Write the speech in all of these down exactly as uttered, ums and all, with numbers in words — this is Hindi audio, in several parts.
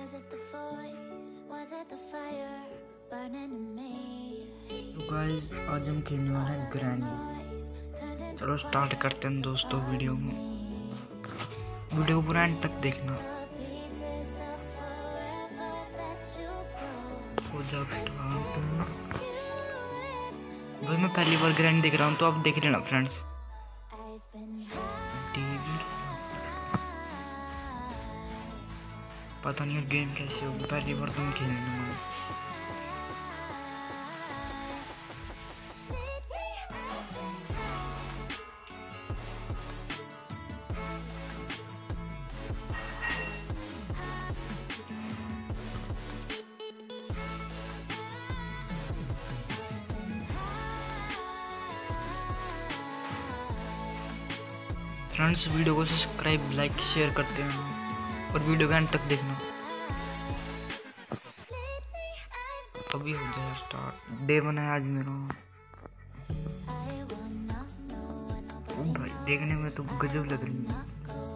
तो गाइस आज हम खेलने वाले हैं ग्रैनी। चलो स्टार्ट करते हैं दोस्तों वीडियो में। वीडियो को पूरा एंड तक देखना। हो जाओ स्टार्ट। भाई मैं पहली बार ग्रैनी देख रहा हूँ तो आप देख लेना फ्रेंड्स। टीवी पता नहीं यार गेम कैसे होगी, पहली बार तुम खेलने में। फ्रेंड्स वीडियो को सब्सक्राइब लाइक शेयर करते हैं और वीडियो का एंड तक देखना। अभी हो जाए स्टार्ट। डे वन है आज मेरा। ओ भाई देखने में तो गजब लग रही है।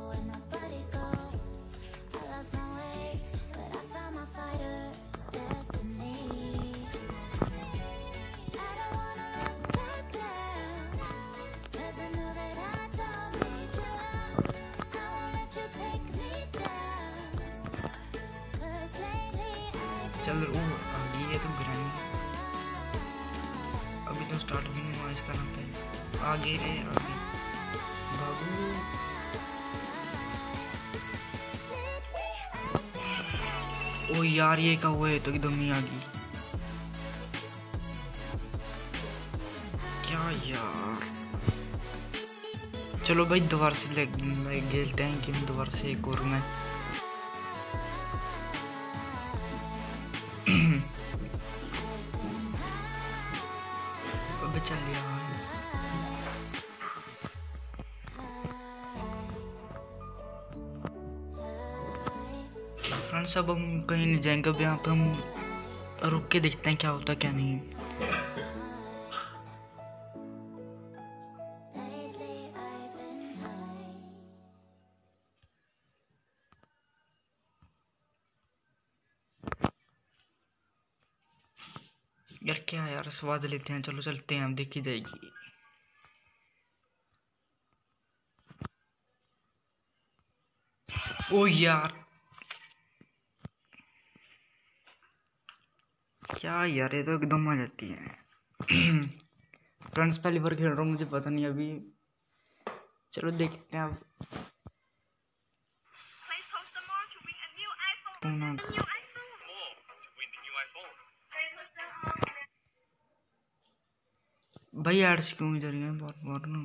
चल ओ आगे है तो ग्रैनी। अभी तो स्टार्ट भी नहीं हुआ इसका नाम पे। आगे रे आगे बाबू। ओ यार ये क्या हुआ है तो एकदम ही आ गई। क्या यार। चलो भाई दोबारा से ले खेलते हैं कि दोबारा से एक और मैं अब चल यार। फ्रेंड्स अब हम कहीं नहीं जाएंगे। अब यहाँ पे हम रुक के देखते हैं क्या होता क्या नहीं। यार क्या यार स्वाद लेते हैं। चलो चलते हैं, हम देखी जाएगी। ओ यार क्या यार ये तो एकदम आ जाती है। फ्रेंड्स पहली बार खेल रहा हूँ, मुझे पता नहीं अभी। चलो देखते हैं अब। भाई एड्स क्यों जा रही हैं बार बार ना।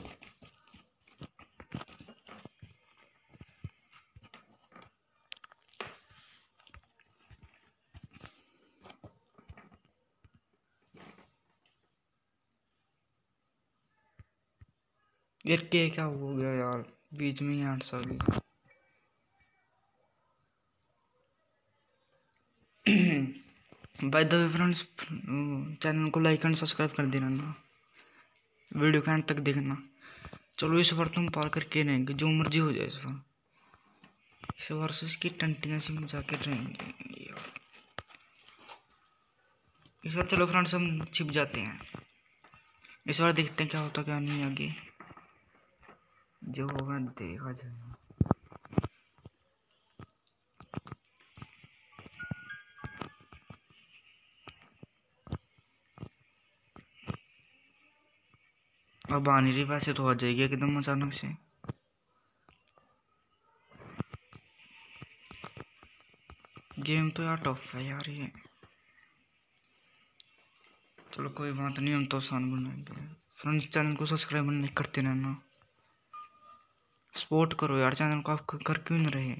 यार के क्या हो गया यार, बीच में ही एड्स आ गई। By the way friends channel को लाइक एंड सब्सक्राइब कर देना ना। वीडियो का एंड तक देखना। चलो इस बार तुम पार करके रहेंगे, जो मर्जी हो जाए इस बार। इस बार से इसकी टंटियां सी जाके रहेंगे यार इस बार। चलो फ्रेंड्स हम छिप जाते हैं इस बार। देखते हैं क्या होता क्या नहीं आगे। जो होगा देखा जाएगा। अब आ नहीं रही, वैसे तो आ जाएगी एकदम अचानक से। गेम तो यार टफ है यार ये। चलो कोई बात नहीं, हम तो आसान बनाएंगे। फ्रेंड्स चैनल को सब्सक्राइब नहीं करते रहना। सपोर्ट करो यार चैनल को, आप कर क्यों नहीं रहे।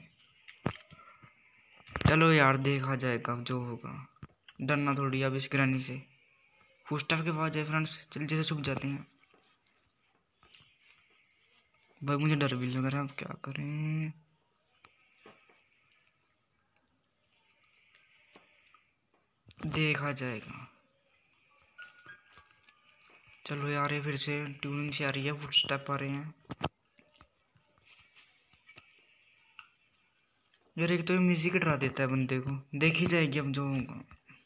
चलो यार देखा जाएगा जो होगा। डरना थोड़ी अब इस ग्रैनी से। फुटस्टेप के पास जाए फ्रेंड्स, जल्दी से छुप जाते हैं। भाई मुझे डर भी लग रहा है, अब क्या करें। देखा जाएगा। चलो यार ये फिर से ट्यूनिंग से आ रही है, फुटस्टेप आ रहे हैं। यार एक तो ये म्यूजिक डरा देता है बंदे को। देखी जाएगी अब जो होगा।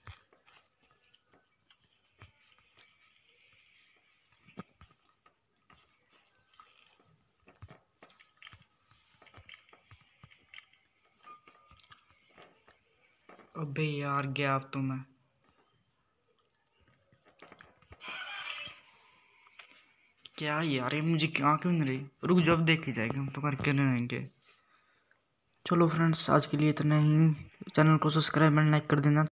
अबे यार गया अब तो मैं। क्या यार ये मुझे क्या क्यों नहीं रही। रुक जाओ अब देखी जाएगी, हम तो करके रहेंगे। चलो फ्रेंड्स आज के लिए इतना ही। चैनल को सब्सक्राइब एंड लाइक कर देना।